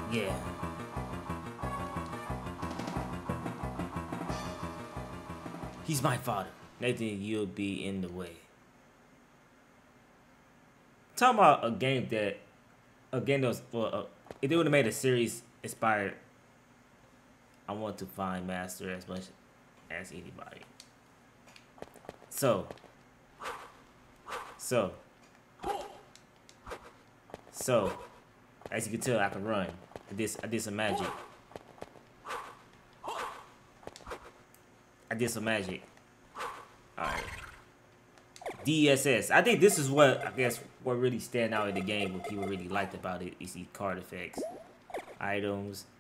Yeah. He's my father. Nathan, you'll be in the way. Talking about a game that was if they would have made a series inspired, I want to find Master as much as anybody. So as you can tell, I can run. I did some magic. Alright. DSS. I think this is what what really stand out in the game, what people really liked about it is these card effects. Items,